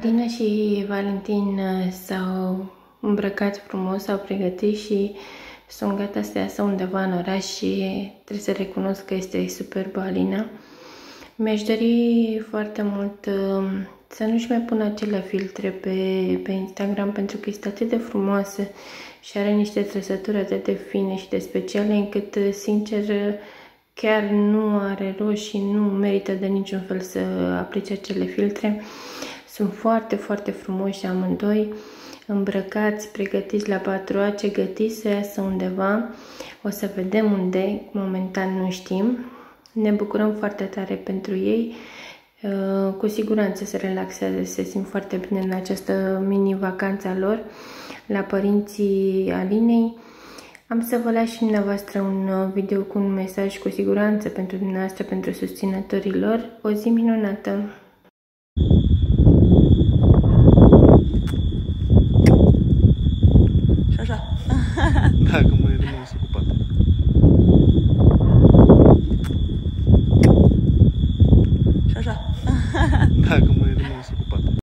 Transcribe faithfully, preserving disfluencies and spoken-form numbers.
Alina și Valentin s-au îmbrăcat frumos, s-au pregătit și sunt gata să iasă undeva în oraș și trebuie să recunosc că este superbă Alina. Mi-aș dori foarte mult să nu-și mai pună acele filtre pe, pe Instagram, pentru că este atât de frumoasă și are niște trăsături atât de fine și de speciale, încât, sincer, chiar nu are rost și nu merită de niciun fel să aplice acele filtre. Sunt foarte, foarte frumoși amândoi, îmbrăcați, pregătiți la patru, ce gătiți să iasă undeva. O să vedem unde, momentan nu știm. Ne bucurăm foarte tare pentru ei. Cu siguranță se relaxează, se simt foarte bine în această mini-vacanță a lor la părinții Alinei. Am să vă las și dumneavoastră un video cu un mesaj cu siguranță pentru dumneavoastră, pentru susținătorii lor. O zi minunată! Și așa. Da, că mai rămas ocupat. Și așa. Da, că mai rămas ocupat.